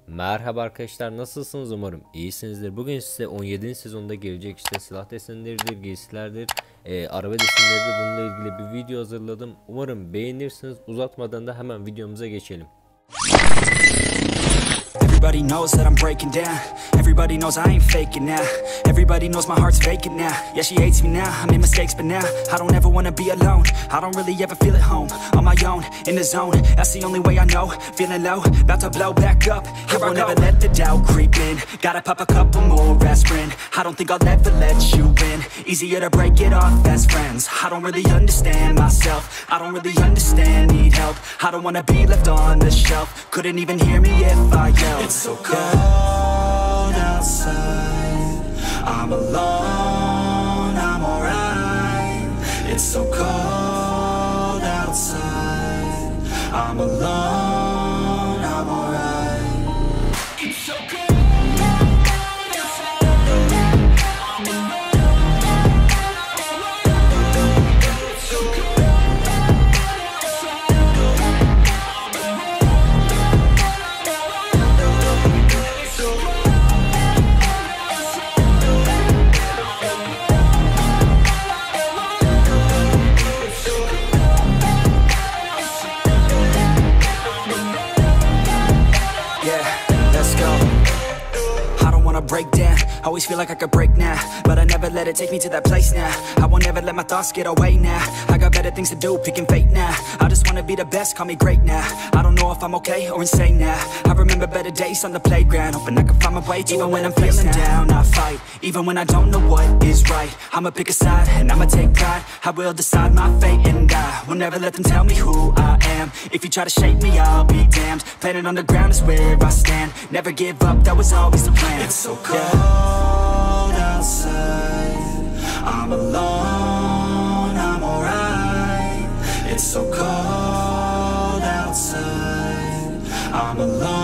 Merhaba arkadaşlar, nasılsınız? Umarım iyisinizdir. Bugün size 17. sezonda gelecek silah desenleridir, giysilerdir, araba desenleridir, bununla ilgili bir video hazırladım. Umarım beğenirsiniz. Uzatmadan da hemen videomuza geçelim. Everybody knows that I'm breaking down. Everybody knows I ain't faking now. Everybody knows my heart's vacant now. Yeah, she hates me now, I made mistakes but now I don't ever wanna be alone. I don't really ever feel at home. On my own, in the zone, that's the only way I know. Feeling low, about to blow back up. Here I won't ever let the doubt creep in. Gotta pop a couple more aspirin. I don't think I'll ever let you in. Easier to break it off best friends. I don't really understand myself. I don't really understand, need help. I don't wanna be left on the shelf. Couldn't even hear me if I yelled. It's so cold outside, I'm alone, I'm alright. It's so cold outside, I'm alone, I'm alright. It's so cold outside, I'm alone, it's so cold outside, I'm alone. Break down, always feel like I could break now, but I never let it take me to that place now. I won't ever let my thoughts get away now. I got better things to do, picking fate now. I just wanna be the best, call me great now. I don't know if I'm okay or insane now. I remember better days on the playground, hoping I can find my way to even when I'm feeling down. I fight, even when I don't know what is right. I'ma pick a side, and I'ma take pride. I will decide my fate, and I will never let them tell me who I am. If you try to shape me, I'll be damned. Planet on the ground is where I stand. Never give up, that was always the plan. It's so cold outside, I'm alone, I'm alright. It's so cold outside, I'm alone.